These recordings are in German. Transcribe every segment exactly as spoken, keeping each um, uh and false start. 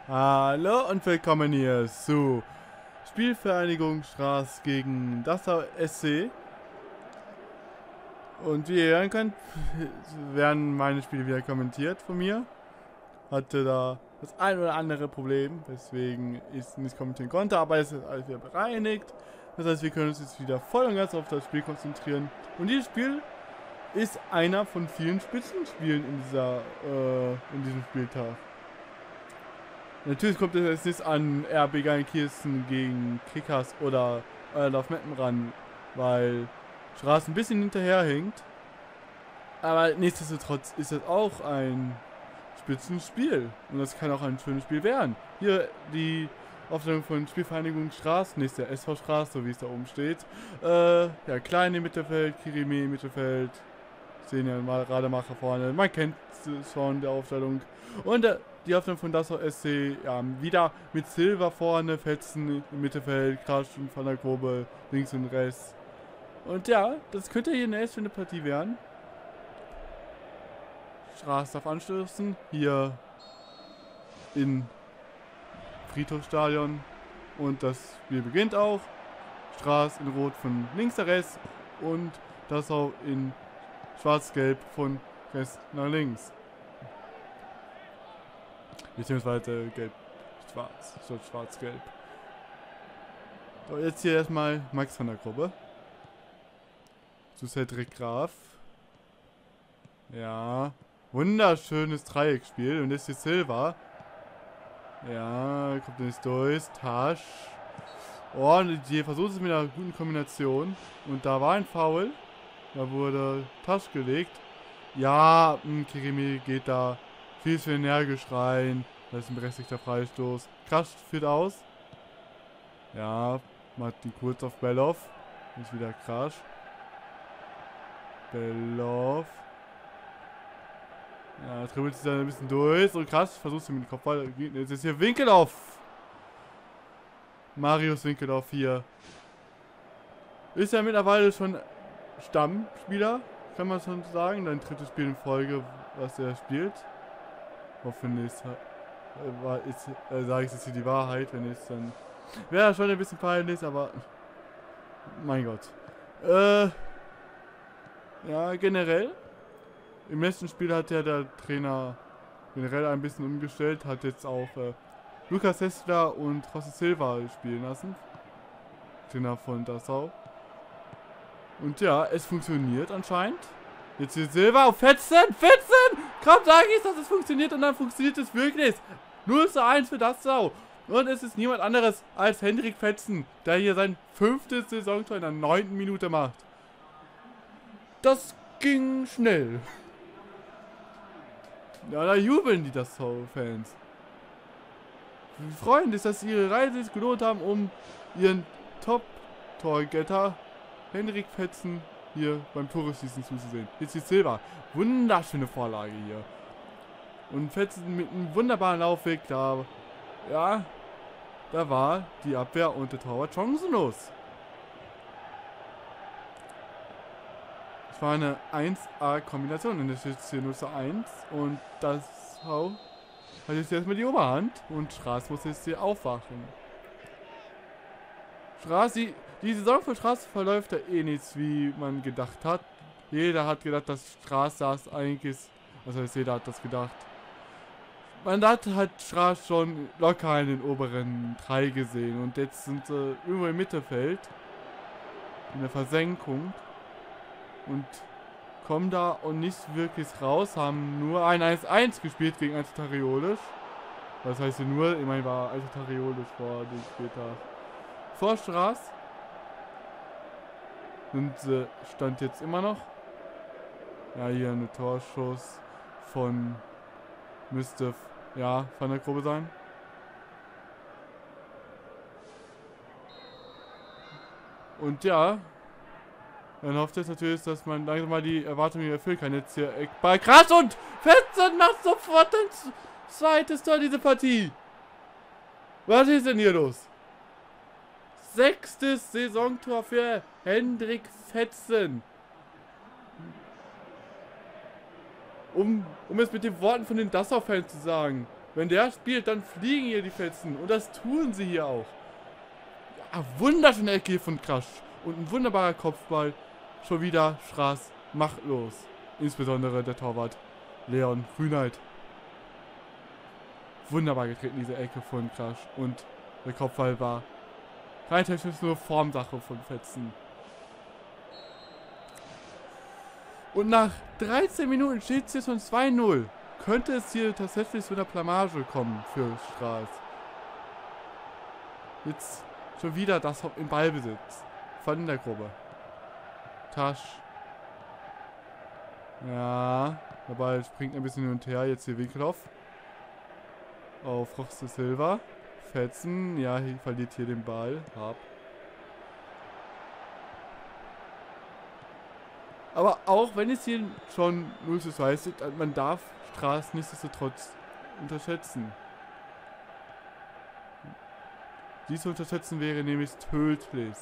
Hallo und willkommen hier zu Spielvereinigung Straß gegen Dessau S C. Und wie ihr hören könnt, werden meine Spiele wieder kommentiert von mir. Hatte da das ein oder andere Problem, weswegen ich nicht kommentieren konnte, aber es ist alles wieder bereinigt. Das heißt, wir können uns jetzt wieder voll und ganz auf das Spiel konzentrieren. Und dieses Spiel ist einer von vielen Spitzenspielen in, dieser, äh, in diesem Spieltag. Natürlich kommt es jetzt nicht an R B Gelsenkirchen gegen Kickers oder Euerdorf Meppen ran, weil Straße ein bisschen hinterherhinkt. Aber nichtsdestotrotz ist es auch ein Spitzenspiel. Und das kann auch ein schönes Spiel werden. Hier die Aufstellung von Spielvereinigung Straß, nicht der S V Straß, so wie es da oben steht. Äh, ja, Klein im Mittelfeld, Kirimi im Mittelfeld. Sehen ja mal Rademacher vorne. Man kennt es schon, der Aufstellung. Und der Die Aufstellung von Dessau S C, ja, wieder mit Silva vorne, Fetzen im Mittelfeld, Krasch und Van der Grube links und rechts. Und ja, das könnte hier eine echt schöne Partie werden. Straß darf anstoßen, hier in Friedhofstadion. Und das Spiel beginnt auch. Straß in Rot von links nach rechts und Dessau in Schwarz-Gelb von rechts nach links. Beziehungsweise gelb-schwarz, statt schwarz-gelb. So, jetzt hier erstmal Max von der Gruppe. Zu Cedric Graf. Ja. Wunderschönes Dreieckspiel. Und jetzt hier Silva. Ja, kommt nicht durch. Tasch. Oh, und die versucht es mit einer guten Kombination. Und da war ein Foul. Da wurde Tasch gelegt. Ja, Kirimi geht da viel zu energisch rein. Das ist ein berechtigter Freistoß. Krasch führt aus. Ja, macht die kurz auf Belloff. Jetzt wieder Krasch. Belloff. Ja, dribbelt sich dann ein bisschen durch. Und Krasch versucht sie mit dem Kopfball. Jetzt ist hier Winkelhoff. Marius Winkelhoff hier. Ist ja mittlerweile schon Stammspieler, kann man schon sagen. Dein drittes Spiel in Folge, was er spielt. Hoffentlich äh, ist, äh, sage ich jetzt hier die Wahrheit, wenn es dann wäre schon ein bisschen peinlich, aber mein Gott. Äh, ja, generell im letzten Spiel hat ja der Trainer generell ein bisschen umgestellt, hat jetzt auch äh, Lukas Hessler und José Silva spielen lassen. Trainer von Dessau. Und ja, es funktioniert anscheinend. Jetzt hier Silva auf Fetzen, Fetzen! Kaum sage ich, dass es funktioniert und dann funktioniert es wirklich. null zu eins für Dessau. Und es ist niemand anderes als Hendrik Fetzen, der hier sein fünftes Saisontor in der neunten Minute macht. Das ging schnell. Ja, da jubeln die Dessau-Fans. Wir freuen sich, dass sie ihre Reise sich gelohnt haben, um ihren Top-Torgetter Hendrik Fetzen hier beim Tore-Schießen zuzusehen. Jetzt die Silva. Wunderschöne Vorlage hier. Und Fetzen mit einem wunderbaren Laufweg. Da, ja, da war die Abwehr und der Torwart chancenlos. Es war eine eins A-Kombination. Und es ist hier null zu eins. Und das hat jetzt erstmal die Oberhand. Und Straß muss jetzt hier aufwachen. Straß, die, die Saison von Straß verläuft ja eh nichts, wie man gedacht hat. Jeder hat gedacht, dass Straß das eigentlich ist. Also jeder hat das gedacht. Man hat halt Straß schon locker in den oberen drei gesehen. Und jetzt sind sie irgendwo im Mittelfeld. In der Versenkung. Und kommen da und nicht wirklich raus. Haben nur ein eins eins gespielt gegen Altariolisch. Das heißt nur, ich meine, war Altariolisch vor dem Spieltag. Vor Straß. Und äh, stand jetzt immer noch. Ja, hier eine Torschuss von müsste ja von der Gruppe sein. Und ja, dann hofft es natürlich, dass man langsam mal die Erwartungen erfüllen kann. Jetzt hier Eckball krass und Fetzen macht sofort ein zweites Tor diese Partie. Was ist denn hier los? Sechstes Saisontor für Hendrik Fetzen. Um, um es mit den Worten von den Dessau-Fans zu sagen. Wenn der spielt, dann fliegen hier die Fetzen. Und das tun sie hier auch. Ja, wunderschöne Ecke hier von Krasch. Und ein wunderbarer Kopfball. Schon wieder Straß machtlos. Insbesondere der Torwart Leon Grünheit. Wunderbar getreten, diese Ecke von Krasch. Und der Kopfball war rein technisch nur Formsache von Fetzen. Und nach dreizehn Minuten steht es hier schon zwei null. Könnte es hier tatsächlich zu einer Blamage kommen für Straß. Jetzt schon wieder das im Ballbesitz von der Gruppe. Tasch. Ja, der Ball springt ein bisschen hin und her. Jetzt hier Winkelhoff. Auf Roste Silva. Fetzen. Ja, hier verliert hier den Ball. Hab. Aber auch wenn es hier schon null zu zwei ist, man darf Straß nichtsdestotrotz unterschätzen. Die zu unterschätzen wäre nämlich tödlich.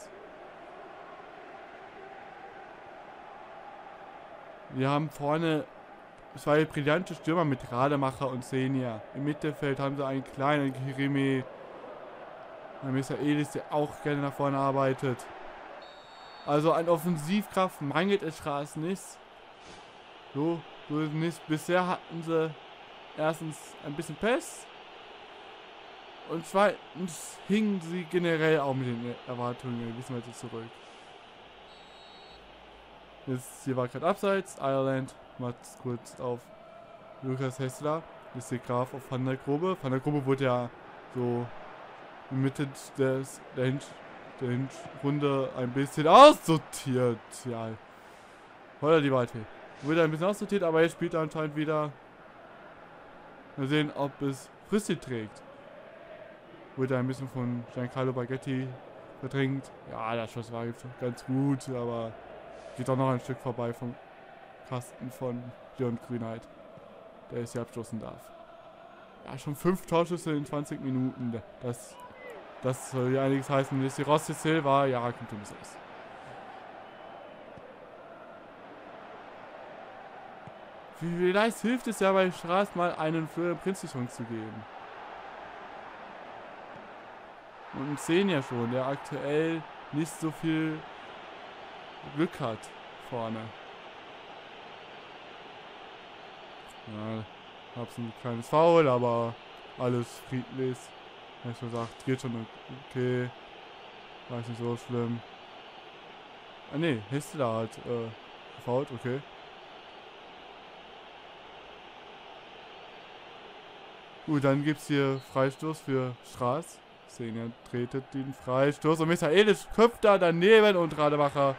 Wir haben vorne zwei brillante Stürmer mit Rademacher und Senia. Im Mittelfeld haben sie einen kleinen Kirimi. Ein Michaelis, der auch gerne nach vorne arbeitet. Also an Offensivkraft mangelt es Straß nicht. So, so nicht. Bisher hatten sie erstens ein bisschen Pest. Und zweitens hingen sie generell auch mit den Erwartungen ein bisschen weiter zurück. Jetzt hier war gerade abseits. Ireland macht kurz auf Lukas Hessler. Ist hier Graf auf Van der Grube. Van der Grube wurde ja so in Mitte des, der, Hinsch, der Hinrunde ein bisschen aussortiert. Ja. Holla die Weite. Wurde ein bisschen aussortiert, aber jetzt spielt er anscheinend wieder. Mal sehen, ob es Früchte trägt. Wurde ein bisschen von Giancarlo Baghetti verdrängt. Ja, der Schuss war ganz gut, aber geht auch noch ein Stück vorbei vom Kasten von Leon Grünheit, der es hier abstoßen darf. Ja, schon fünf Torschüsse in zwanzig Minuten. Das, das soll ja einiges heißen. Jetzt die Rossi Silva, ja, kommt ein bisschen aus. Vielleicht hilft es ja bei Straß mal einen für Prinzession zu geben. Und sehen ja schon, der aktuell nicht so viel Glück hat vorne. Ja, hab's ein kleines Foul, aber alles friedlich. Wie schon gesagt, geht schon okay. War nicht so schlimm. Ah ne, Hessler hat äh, gefoult, okay. Gut, dann gibt's hier Freistoß für Straß. Senia tretet den Freistoß und Michaelis köpft da daneben und Rademacher.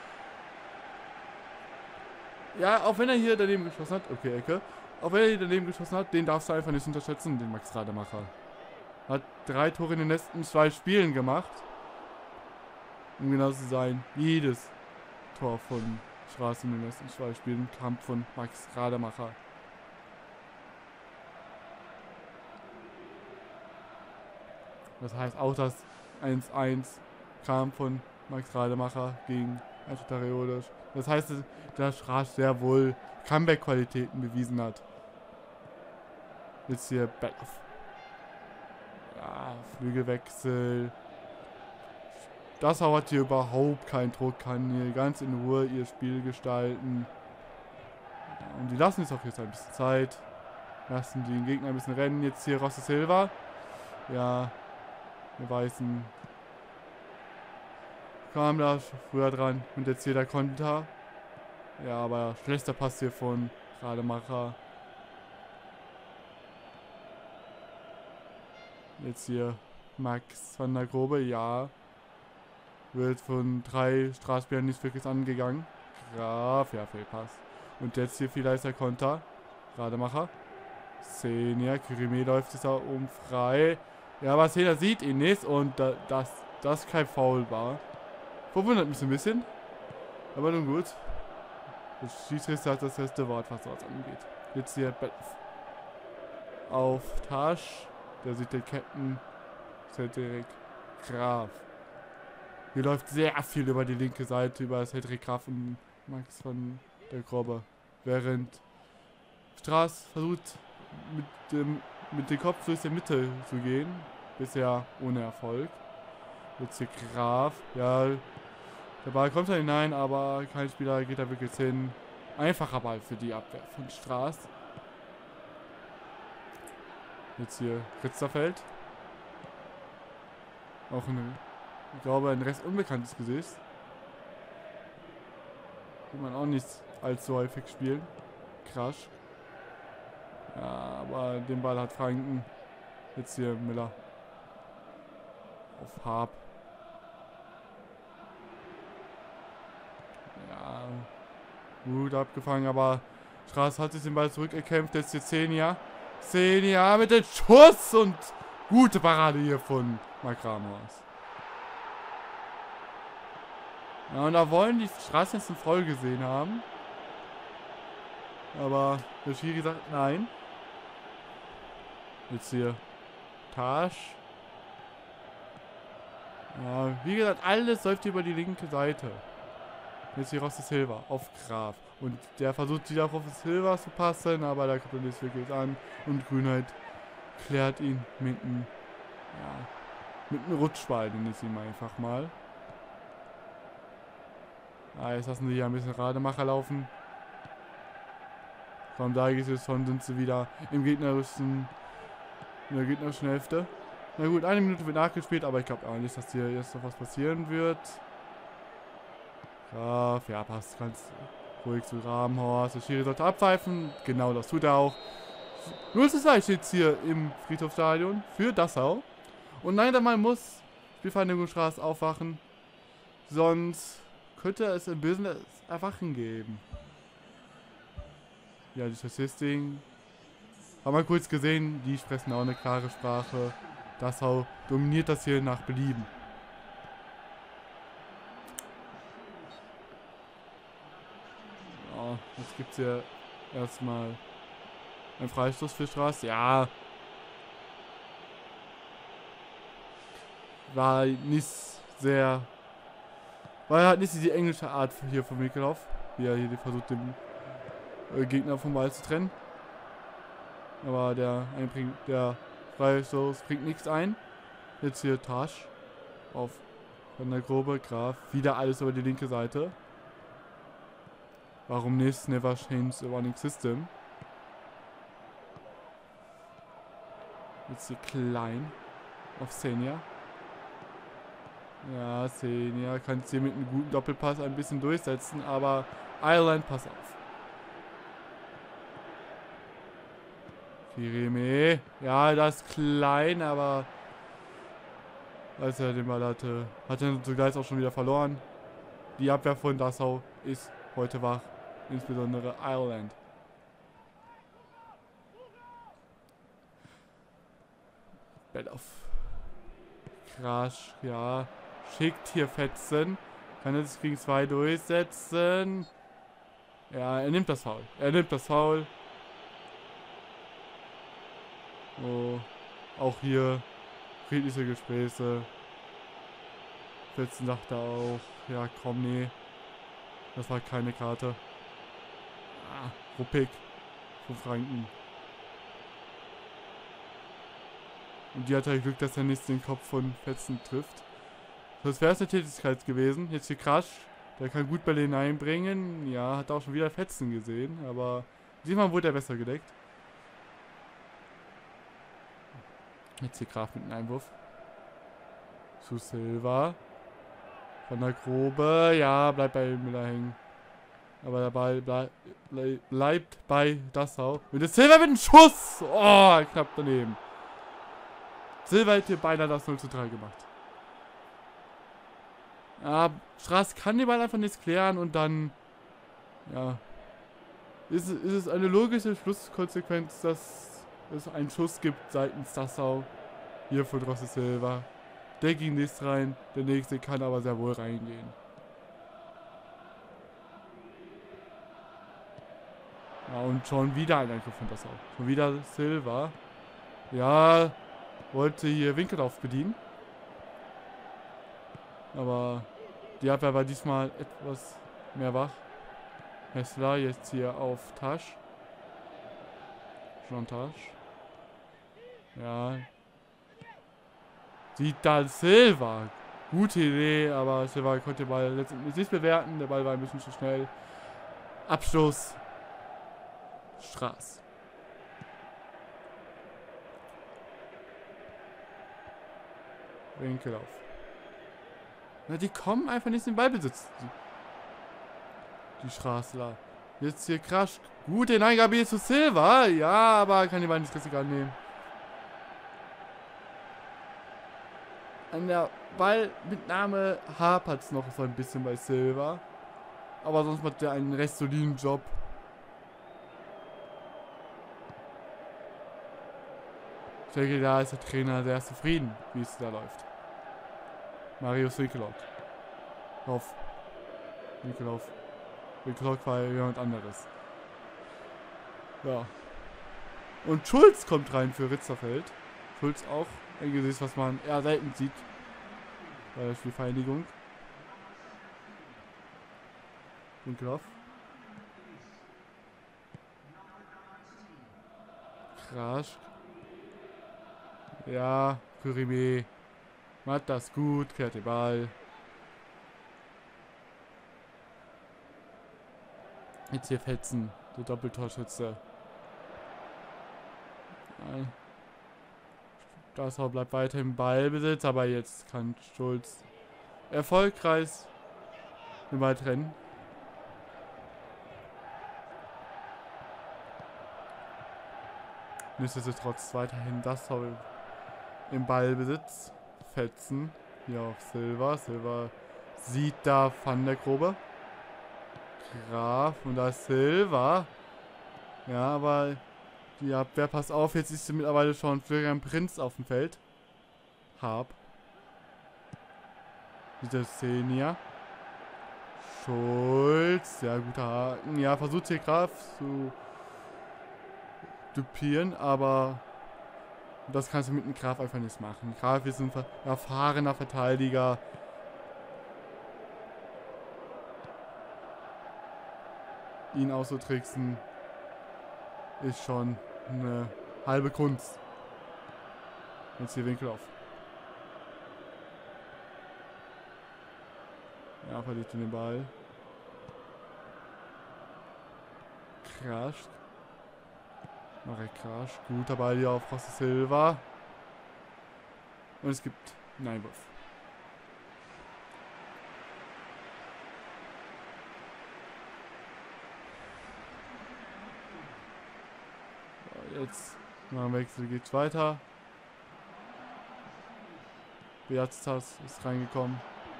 Ja, auch wenn er hier daneben geschossen hat, okay, Ecke. Auch wenn er hier daneben geschossen hat, den darfst du einfach nicht unterschätzen, den Max Rademacher. Hat drei Tore in den letzten zwei Spielen gemacht. Um genau zu sein, jedes Tor von Straß in den letzten zwei Spielen kam von Max Rademacher. Das heißt, auch das eins eins kam von Max Rademacher gegen Aschtariolos. Das heißt, dass Straß sehr wohl Comeback-Qualitäten bewiesen hat. Jetzt hier Betthoff. Ja, Flügelwechsel. Das hat hier überhaupt keinen Druck, kann hier ganz in Ruhe ihr Spiel gestalten. Und die lassen es auch jetzt ein bisschen Zeit. Lassen den Gegner ein bisschen rennen. Jetzt hier Rossi Silva. Ja. Wir weißen. Kam da früher dran. Und jetzt hier der Konter. Ja, aber schlechter Pass hier von Rademacher. Jetzt hier Max van der Grube. Ja. Wird von drei Straßspielern nicht wirklich angegangen. Graf. Ja, Fehlpass. Und jetzt hier vielleicht der Konter. Rademacher. Senia. Kirimi läuft es da um frei. Ja, aber Senia sieht ihn nicht und da, das, das kein Foul war. Verwundert mich so ein bisschen. Aber nun gut. Der Schiedsrichter hat das letzte Wort, was sowas angeht. Jetzt hier Betthoff. Auf Tasch. Der sieht den Captain. Cedric Graf. Hier läuft sehr viel über die linke Seite, über Cedric Graf und Max von der Grube. Während Straß versucht mit dem mit dem Kopf durch die Mitte zu gehen. Bisher ohne Erfolg. Jetzt hier Graf. Ja, der Ball kommt da hinein, aber kein Spieler geht da wirklich hin. Einfacher Ball für die Abwehr von Straß. Jetzt hier Ritzerfeld. Auch ein, ich glaube, ein recht unbekanntes Gesicht. Kann man auch nicht allzu häufig spielen. Krasch. Ja, aber den Ball hat Franken. Jetzt hier Miller. Auf Harp. Ja. Gut abgefangen, aber Straß hat sich den Ball zurückerkämpft. Jetzt hier Xenia. Xenia mit dem Schuss und gute Parade hier von Mark Ramos. Ja, und da wollen die Straßen jetzt einen Foul gesehen haben. Aber der Schiri sagt nein. Jetzt hier Tasch. Ja, wie gesagt, alles läuft über die linke Seite. Jetzt hier Rossi Silva auf Graf. Und der versucht wieder auf Rossi Silva zu passen, aber da kommt er nicht wirklich an. Und Grünheit klärt ihn mit einem, ja, mit einem Rutschball, nenne ich ihn einfach mal. Ah, jetzt lassen sie hier ein bisschen Rademacher laufen. Komm, da geht es schon, sind sie wieder im gegnerischen, in der gegnerischen Hälfte. Na gut, eine Minute wird nachgespielt, aber ich glaube auch nicht, dass hier jetzt noch was passieren wird. Graf, ja, passt ganz ruhig zu Rabenhorst. Der Schiri sollte abpfeifen. Genau, das tut er auch. null zu zwei steht hier im Friedhofstadion für Dassau. Und nein, der Mann muss Spielvereinigungsstraße aufwachen. Sonst könnte es ein Business Erwachen geben. Ja, die Statistik. Haben wir kurz gesehen, die sprechen auch eine klare Sprache. Dassau dominiert das hier nach Belieben. Ja, jetzt gibt es hier erstmal einen Freistoß für Straß. Ja. War nicht sehr... War halt nicht die englische Art hier von Mikkelhoff. Wie er hier versucht, den äh, Gegner vom Ball zu trennen. Aber der, Einbring, der Freistoß bringt nichts ein. Jetzt hier Tasch auf von der Grobe, Graf. Wieder alles über die linke Seite. Warum nicht? Never change the running system. Jetzt hier Klein auf Xenia. Ja, Xenia kann es hier mit einem guten Doppelpass ein bisschen durchsetzen, aber Ireland, pass auf. Kireme. Ja, das ist klein, aber als er den Ball hatte, hat er zugleich auch schon wieder verloren. Die Abwehr von Dassau ist heute wach, insbesondere Ireland. Bell auf. Krasch, ja. Schickt hier Fetzen. Kann er sich gegen zwei durchsetzen. Ja, er nimmt das Foul. Er nimmt das Foul. Oh, auch hier friedliche Gespräche. Fetzen dachte auch, ja komm, nee. Das war keine Karte. Ah, Ruppig von Franken. Und die hat halt Glück, dass er nicht den Kopf von Fetzen trifft. Das wäre es eine Tätigkeit gewesen. Jetzt hier Krasch. Der kann gut Bälle hineinbringen. Ja, hat auch schon wieder Fetzen gesehen. Aber diesmal wurde er besser gedeckt. Jetzt hier Graf mit einem Einwurf. Zu Silva. Von der Grobe. Ja, bleibt bei Miller hängen. Aber der Ball blei blei bleibt bei Dassau. Und der Silva mit einem Schuss. Oh, knapp daneben. Silva hat hier beinahe das null zu drei gemacht. Ja, Straß kann den Ball einfach nichts klären und dann, ja, ist, ist es eine logische Schlusskonsequenz, dass es einen Schuss gibt seitens Dassau. Hier von Rossi Silva. Der ging nicht rein, der nächste kann aber sehr wohl reingehen. Ja, und schon wieder ein Angriff von Dassau. Schon wieder Silva. Ja, wollte hier Winkelhoff bedienen. Aber die Abwehr war diesmal etwas mehr wach. Hessler jetzt hier auf Tasch. Jean Tasch. Ja. Sieht da Silva. Gute Idee, aber Silva konnte den Ball letztendlich nicht bewerten. Der Ball war ein bisschen zu schnell. Abstoß. Straß. Winkel auf. Na, die kommen einfach nicht in den Ballbesitz. Die, die Straßler. Jetzt hier Crash. Gute Hineingabe zu Silva. Ja, aber kann die Ball nicht richtig annehmen. An der Ballmitnahme hapert es noch so ein bisschen bei Silva. Aber sonst macht er einen recht soliden Job. Ich denke, da ist der Trainer sehr zufrieden, wie es da läuft. Marius Winkelhoff. Hoff. Winkelhoff. Winkelhoff war jemand anderes. Ja. Und Schulz kommt rein für Ritzerfeld. Schulz auch ein Gesicht, was man eher selten sieht bei der Spielvereinigung. Winkelhoff. Krasch. Ja, Kurime. Macht das gut, kehrt den Ball. Jetzt hier Fetzen, der Doppeltorschütze. Gasser bleibt weiter im Ballbesitz, aber jetzt kann Schulz erfolgreich den Ball trennen. Nichtsdestotrotz weiterhin das Tor im Ballbesitz. Fetzen hier auf Silva. Silva sieht da Van der Grobe. Graf und da ist Silva. Ja, aber die Abwehr passt auf. Jetzt ist mittlerweile schon Florian Prinz auf dem Feld. Hab. Diese Szene. Schulz. Ja, guter Haken. Ja, versucht hier Graf zu dupieren, aber das kannst du mit dem Graf einfach nicht machen. Graf ist ein erfahrener Verteidiger. Ihn auszutricksen ist schon eine halbe Kunst. Jetzt hier Winkel auf. Ja, verliert den Ball. Krasch. Marek Krasch. Guter Ball hier auf Rossi Silva. Und es gibt einen Einwurf. So, jetzt nach dem Wechsel geht's weiter. Beatzas ist reingekommen.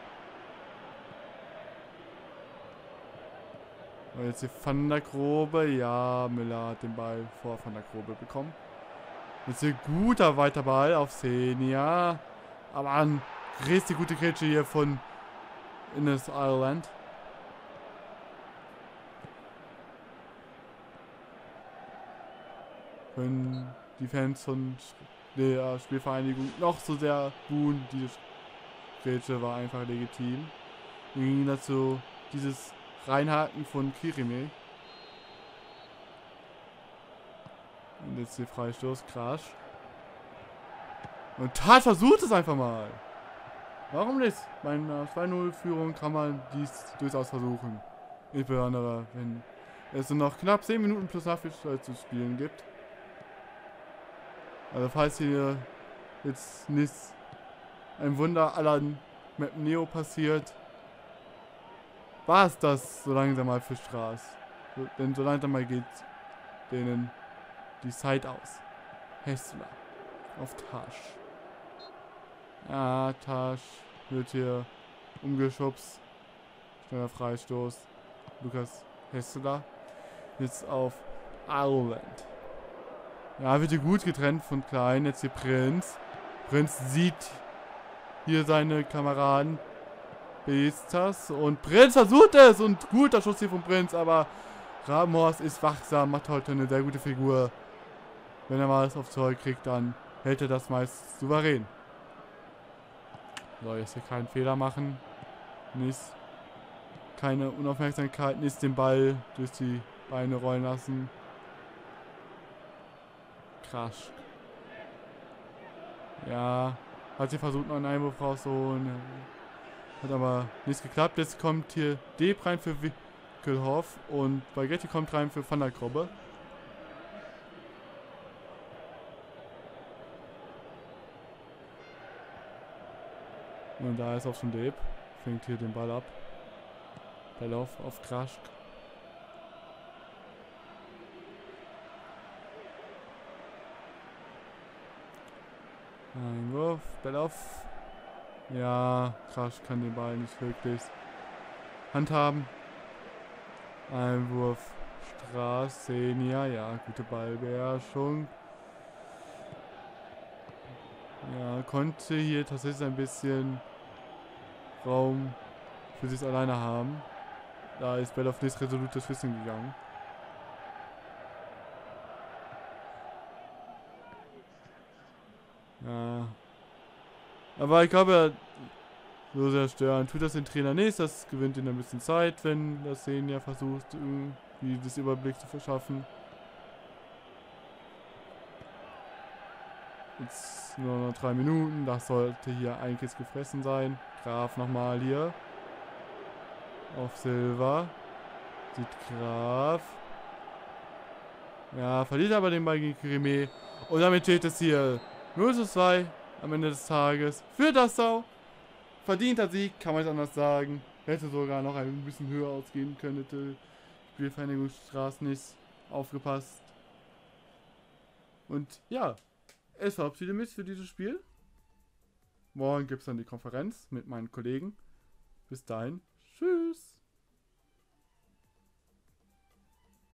Und jetzt hier Van der Grobe. Ja, Müller hat den Ball vor Van der Grobe bekommen. Jetzt hier guter weiter Ball auf Senia. Aber ein richtig gute Grätsche hier von Ines Ireland. Können die Fans von der Spielvereinigung noch so sehr buhen. Diese Grätsche war einfach legitim. Wir gingen dazu dieses Reinhaken von Kirime. Und jetzt hier Freistoß, Krasch. Und Tat versucht es einfach mal. Warum nicht? Bei einer zwei null Führung kann man dies durchaus versuchen. Insbesondere, wenn es nur noch knapp zehn Minuten plus Nachspielzeit zu spielen gibt. Also falls hier jetzt nicht ein Wunder aller Map Neo passiert, war es das so langsam mal für Straß. So, denn so langsam mal geht denen die Zeit aus. Hessler auf Tasch. Ja, Tasch wird hier umgeschubst. Schneller Freistoß. Lukas Hessler. Jetzt auf Ireland. Ja, wird hier gut getrennt von Klein. Jetzt hier Prinz. Prinz sieht hier seine Kameraden. Beestas und Prinz versucht es und guter Schuss hier von Prinz, aber Ramos ist wachsam, macht heute eine sehr gute Figur. Wenn er mal was aufs Tor kriegt, dann hält er das meist souverän. So, jetzt hier keinen Fehler machen. Nicht. Keine Unaufmerksamkeit, nicht den Ball durch die Beine rollen lassen. Krasch. Ja, hat sie versucht, noch einen Einwurf rauszuholen. Hat aber nichts geklappt. Jetzt kommt hier Deep rein für Wickelhoff und Balgetti kommt rein für Van der Krobbe. Und da ist auch schon Deep. Fängt hier den Ball ab. Ball auf, auf Kraschk. Einwurf, Ball auf. Ja, Krasch kann den Ball nicht wirklich handhaben. Einwurf, Straßenia, ja, gute Ballbeherrschung. Ja, konnte hier tatsächlich ein bisschen Raum für sich alleine haben. Da ist Bell auf nicht resolutes Füßen gegangen. Ja. Aber ich glaube, so sehr stören tut das den Trainer nicht. Das gewinnt ihn ein bisschen Zeit, wenn das Senior versucht, irgendwie das Überblick zu verschaffen. Jetzt nur noch drei Minuten. Das sollte hier eigentlich gefressen sein. Graf nochmal hier. Auf Silva. Sieht Graf. Ja, verliert aber den Ball gegen Krimi. Und damit steht es hier null zu zwei am Ende des Tages für Dessau. Verdienter Sieg, kann man es anders sagen. Hätte sogar noch ein bisschen höher ausgehen können, hätte Spielvereinigungsstraße nicht aufgepasst. Und ja, es verabschiede mich für dieses Spiel. Morgen gibt es dann die Konferenz mit meinen Kollegen. Bis dahin, tschüss.